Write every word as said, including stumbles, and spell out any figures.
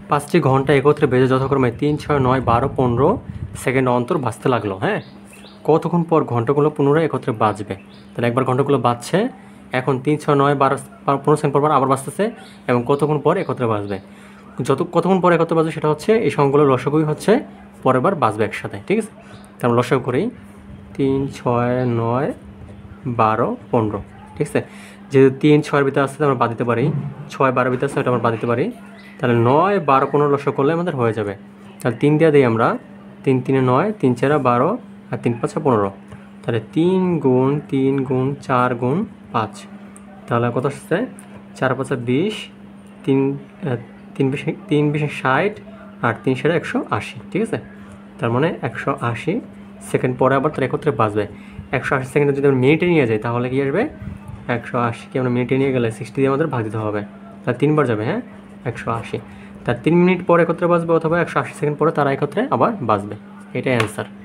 পাঁচটি ঘন্টা একত্রে বেজে যথাক্রমে তিন ছয় নয় বারো পনেরো সেকেন্ড অন্তর বাজতে লাগলো। হ্যাঁ, কতক্ষণ পর ঘন্টাগুলো পুনরায় একত্রে বাজবে? তাহলে একবার ঘন্টাগুলো বাজছে, এখন তিন ছয় নয় বারো পনেরো সেকেন্ড পর পর আবার বাজতেছে, এবং কতক্ষণ পর একত্রে বাজবে? যত কতক্ষণ পর একত্রে বাজবে সেটা হচ্ছে এই সংখ্যাগুলোর লসাগুই হচ্ছে পরের বার বাজবে একসাথে। ঠিক আছে, তাহলে লসাগু করেই তিন ছয় নয় বারো পনেরো। ঠিক আছে, যেহেতু তিন ছয়ের ভিতরে আসতে আমরা বাদ দিতে পারি, ছয় বারোর ভিতরে আসতে ওটা আমরা বাদ দিতে পারি, তাহলে নয় বারো পনেরো লসাগু করলে আমাদের হয়ে যাবে। তাহলে তিন দিয়ে দিই আমরা, তিন তিনে নয়, তিন চারা বারো, আর তিন পাঁচা পনেরো। তাহলে তিন গুণ তিন গুণ চার গুণ পাঁচ, তাহলে কত আসছে? চার পাঁচা বিশ, তিন তিন বিশ তিন বিশে ষাট, আর তিন সাড়ে একশো আশি। ঠিক আছে, তার মানে একশো আশি সেকেন্ড পরে আবার তার একত্রে বাজবে। একশো আশি সেকেন্ডে যদি আমরা মিনিটে নিয়ে যাই তাহলে কী আসবে? একশো আশিকে আমরা মিনিটে নিয়ে গেলে সিক্সটি দিয়ে আমাদের ভাগ দিতে হবে, তার তিনবার যাবে। হ্যাঁ, একশো আশি, তার তিন মিনিট পরে একত্রে বাজবে, অথবা একশো আশি সেকেন্ড পরে তারা একত্রে আবার বাজবে। এটাই অ্যান্সার।